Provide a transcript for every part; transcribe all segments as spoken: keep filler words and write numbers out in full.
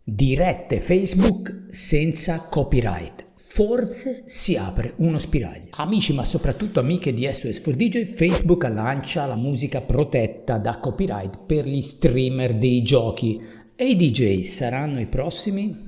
Dirette Facebook senza copyright. Forse si apre uno spiraglio. Amici, ma soprattutto amiche di S O S for D J, Facebook lancia la musica protetta da copyright per gli streamer dei giochi. E i D J saranno i prossimi?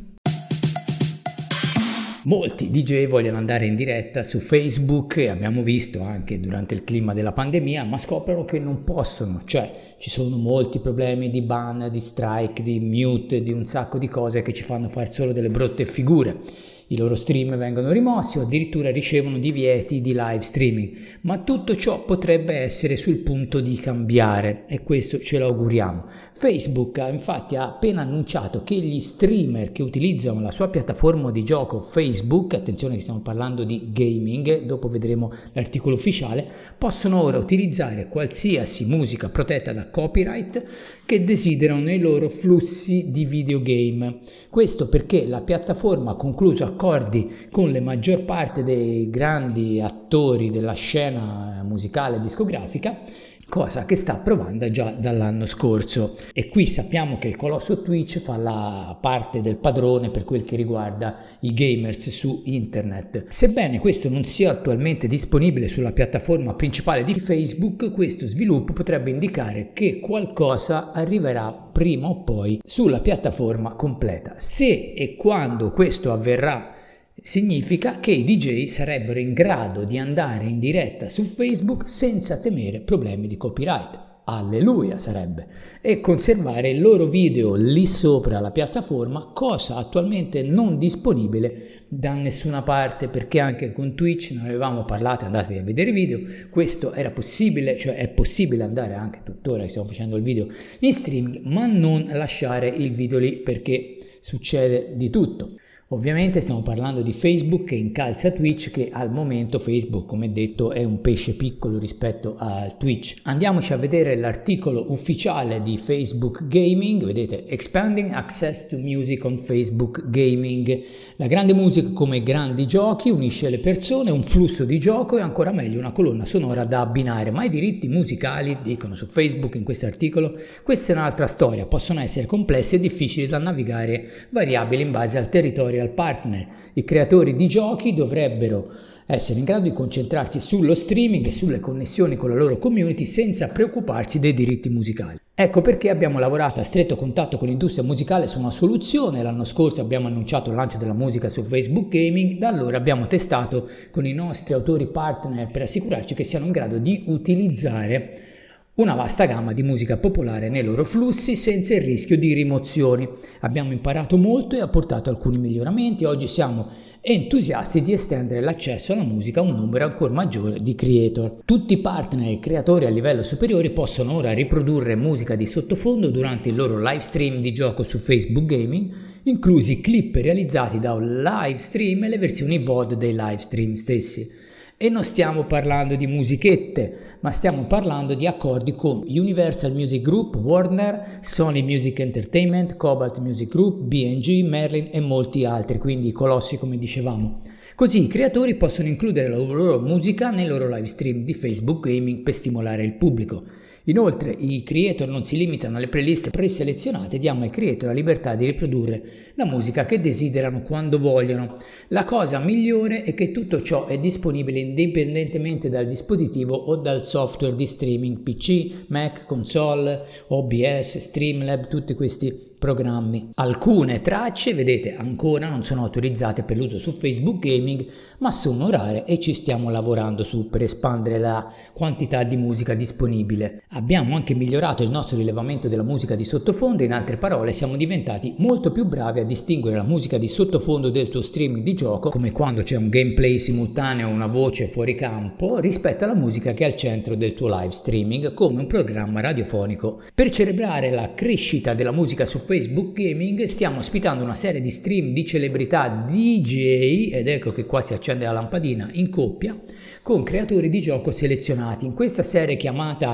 Molti D J vogliono andare in diretta su Facebook e abbiamo visto anche durante il clima della pandemia, ma scoprono che non possono, cioè ci sono molti problemi di ban, di strike, di mute, di un sacco di cose che ci fanno fare solo delle brutte figure. I loro stream vengono rimossi o addirittura ricevono divieti di live streaming, ma tutto ciò potrebbe essere sul punto di cambiare e questo ce lo auguriamo. Facebook infatti ha appena annunciato che gli streamer che utilizzano la sua piattaforma di gioco Facebook, attenzione che stiamo parlando di gaming, dopo vedremo l'articolo ufficiale, possono ora utilizzare qualsiasi musica protetta da copyright che desiderano nei loro flussi di videogame. Questo perché la piattaforma ha concluso accordi con la maggior parte dei grandi attori della scena musicale e discografica, cosa che sta provando già dall'anno scorso. E qui sappiamo che il colosso Twitch fa la parte del padrone per quel che riguarda i gamers su internet. Sebbene questo non sia attualmente disponibile sulla piattaforma principale di Facebook, questo sviluppo potrebbe indicare che qualcosa arriverà prima o poi sulla piattaforma completa. Se e quando questo avverrà, significa che i D J sarebbero in grado di andare in diretta su Facebook senza temere problemi di copyright. Alleluia sarebbe! E conservare il loro video lì sopra la piattaforma, cosa attualmente non disponibile da nessuna parte, perché anche con Twitch ne avevamo parlato, andatevi a vedere i video, questo era possibile, cioè è possibile andare anche tuttora che stiamo facendo il video in streaming, ma non lasciare il video lì perché succede di tutto. Ovviamente stiamo parlando di Facebook che incalza Twitch, che al momento Facebook, come detto, è un pesce piccolo rispetto al Twitch. Andiamoci a vedere l'articolo ufficiale di Facebook Gaming, vedete, Expanding Access to Music on Facebook Gaming. La grande musica come grandi giochi unisce le persone, un flusso di gioco e ancora meglio una colonna sonora da abbinare, ma i diritti musicali, dicono su Facebook in questo articolo, questa è un'altra storia, possono essere complessi e difficili da navigare, variabili in base al territorio al partner. I creatori di giochi dovrebbero essere in grado di concentrarsi sullo streaming e sulle connessioni con la loro community senza preoccuparsi dei diritti musicali. Ecco perché abbiamo lavorato a stretto contatto con l'industria musicale su una soluzione. L'anno scorso abbiamo annunciato il lancio della musica su Facebook Gaming, da allora abbiamo testato con i nostri autori partner per assicurarci che siano in grado di utilizzare una vasta gamma di musica popolare nei loro flussi senza il rischio di rimozioni. Abbiamo imparato molto e apportato alcuni miglioramenti. Oggi siamo entusiasti di estendere l'accesso alla musica a un numero ancora maggiore di creator. Tutti i partner e creatori a livello superiore possono ora riprodurre musica di sottofondo durante il loro live stream di gioco su Facebook Gaming, inclusi clip realizzati da un live stream e le versioni V O D dei live stream stessi. E non stiamo parlando di musichette, ma stiamo parlando di accordi con Universal Music Group, Warner, Sony Music Entertainment, Cobalt Music Group, B and G, Merlin e molti altri, quindi i colossi come dicevamo. Così i creatori possono includere la loro musica nei loro live stream di Facebook Gaming per stimolare il pubblico. Inoltre i creator non si limitano alle playlist preselezionate, diamo ai creator la libertà di riprodurre la musica che desiderano quando vogliono. La cosa migliore è che tutto ciò è disponibile indipendentemente dal dispositivo o dal software di streaming P C, Mac, console, O B S, Streamlab, tutti questi programmi. Alcune tracce, vedete, ancora non sono autorizzate per l'uso su Facebook Gaming, ma sono rare e ci stiamo lavorando su per espandere la quantità di musica disponibile. Abbiamo anche migliorato il nostro rilevamento della musica di sottofondo, in altre parole siamo diventati molto più bravi a distinguere la musica di sottofondo del tuo streaming di gioco, come quando c'è un gameplay simultaneo o una voce fuori campo, rispetto alla musica che è al centro del tuo live streaming, come un programma radiofonico. Per celebrare la crescita della musica su Facebook Gaming stiamo ospitando una serie di stream di celebrità D J, ed ecco che qua si accende la lampadina, in coppia con creatori di gioco selezionati. In questa serie chiamata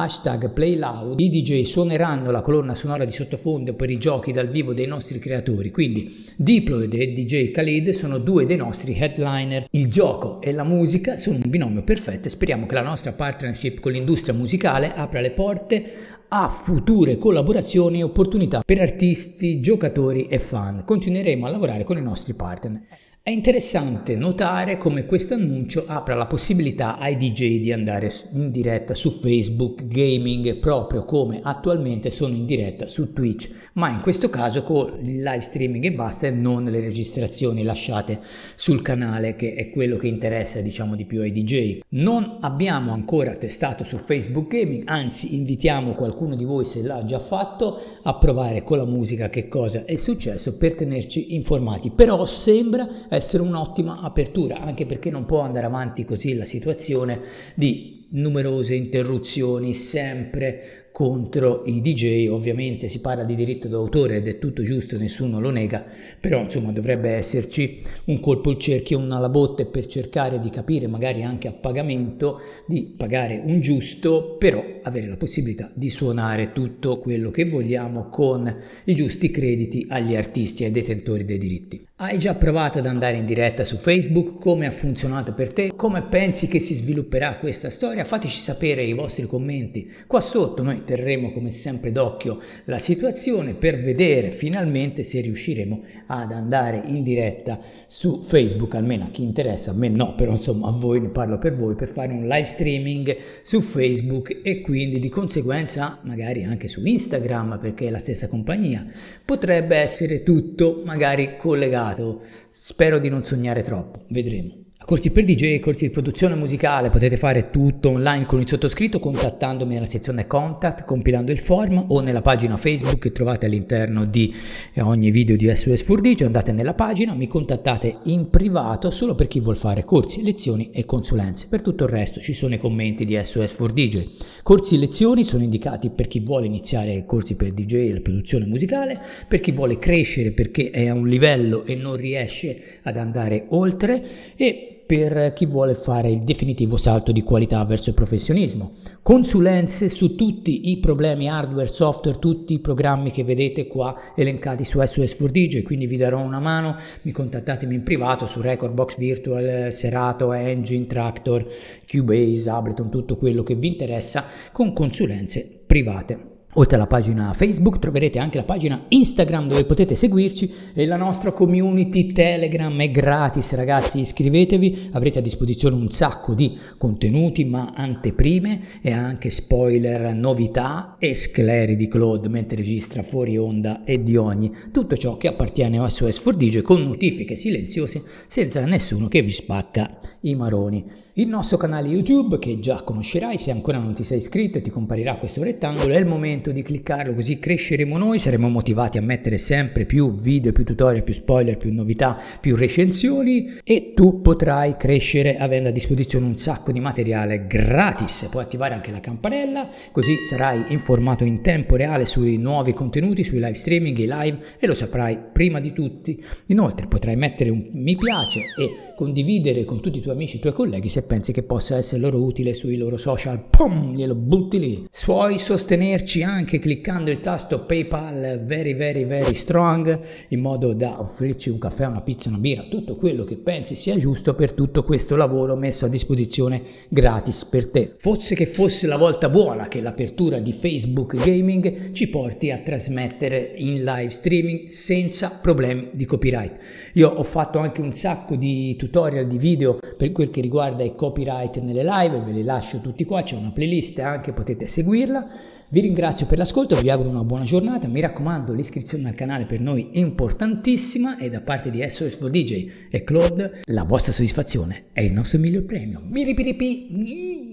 hashtag PlayLoud i D J suoneranno la colonna sonora di sottofondo per i giochi dal vivo dei nostri creatori, quindi Diploid e D J Khalid sono due dei nostri headliner. Il gioco e la musica sono un binomio perfetto e speriamo che la nostra partnership con l'industria musicale apra le porte a future collaborazioni e opportunità per artisti, giocatori e fan. Continueremo a lavorare con i nostri partner. È interessante notare come questo annuncio apra la possibilità ai D J di andare in diretta su Facebook Gaming, proprio come attualmente sono in diretta su Twitch, ma in questo caso con il live streaming e basta, e non le registrazioni lasciate sul canale, che è quello che interessa, diciamo, di più ai D J. Non abbiamo ancora testato su Facebook Gaming, anzi invitiamo qualcuno di voi, se l'ha già fatto, a provare con la musica che cosa è successo per tenerci informati, però sembra essere un'ottima apertura, anche perché non può andare avanti così la situazione di numerose interruzioni sempre contro i D J. Ovviamente si parla di diritto d'autore ed è tutto giusto, nessuno lo nega, però insomma dovrebbe esserci un colpo al cerchio, una alla botte, per cercare di capire, magari anche a pagamento, di pagare un giusto, però avere la possibilità di suonare tutto quello che vogliamo con i giusti crediti agli artisti e ai detentori dei diritti. Hai già provato ad andare in diretta su Facebook? Come ha funzionato per te? Come pensi che si svilupperà questa storia? Fateci sapere i vostri commenti qua sotto. Noi terremo come sempre d'occhio la situazione per vedere finalmente se riusciremo ad andare in diretta su Facebook, almeno a chi interessa, a me no, però insomma a voi, ne parlo per voi, per fare un live streaming su Facebook e quindi di conseguenza magari anche su Instagram, perché è la stessa compagnia. Potrebbe essere tutto magari collegato. Spero di non sognare troppo, vedremo. Corsi per D J, corsi di produzione musicale, potete fare tutto online con il sottoscritto contattandomi nella sezione contact, compilando il form, o nella pagina Facebook che trovate all'interno di ogni video di S O S for D J. Andate nella pagina, mi contattate in privato solo per chi vuol fare corsi, lezioni e consulenze. Per tutto il resto ci sono i commenti di S O S for D J. Corsi e lezioni sono indicati per chi vuole iniziare corsi per D J e la produzione musicale, per chi vuole crescere perché è a un livello e non riesce ad andare oltre, e per chi vuole fare il definitivo salto di qualità verso il professionismo. Consulenze su tutti i problemi hardware, software, tutti i programmi che vedete qua elencati su S O S for D J, quindi vi darò una mano. Mi contattatemi in privato su Recordbox Virtual, Serato, Engine, Tractor, Cubase, Ableton, tutto quello che vi interessa, con consulenze private. Oltre alla pagina Facebook troverete anche la pagina Instagram dove potete seguirci, e la nostra community Telegram è gratis, ragazzi, iscrivetevi, avrete a disposizione un sacco di contenuti, ma anteprime e anche spoiler, novità e scleri di Claude mentre registra fuori onda e di ogni, tutto ciò che appartiene a S O S for D J, con notifiche silenziose senza nessuno che vi spacca i maroni. Il nostro canale YouTube, che già conoscerai, se ancora non ti sei iscritto e ti comparirà questo rettangolo, è il momento di cliccarlo, così cresceremo noi, saremo motivati a mettere sempre più video, più tutorial, più spoiler, più novità, più recensioni, e tu potrai crescere avendo a disposizione un sacco di materiale gratis. Puoi attivare anche la campanella, così sarai informato in tempo reale sui nuovi contenuti, sui live streaming, i live, e lo saprai prima di tutti. Inoltre potrai mettere un mi piace e condividere con tutti i tuoi amici e i tuoi colleghi se pensi che possa essere loro utile sui loro social. Pum, glielo butti lì. Puoi sostenerci anche cliccando il tasto PayPal very very very strong, in modo da offrirci un caffè, una pizza, una birra, tutto quello che pensi sia giusto per tutto questo lavoro messo a disposizione gratis per te. Fosse che fosse la volta buona che l'apertura di Facebook Gaming ci porti a trasmettere in live streaming senza problemi di copyright. Io ho fatto anche un sacco di tutorial, di video per quel che riguarda i copyright nelle live, ve li lascio tutti qua, c'è una playlist anche, potete seguirla. Vi ringrazio per l'ascolto, vi auguro una buona giornata, mi raccomando l'iscrizione al canale per noi è importantissima, e da parte di S O S for D J e Claude la vostra soddisfazione è il nostro miglior premio. Biripiripi.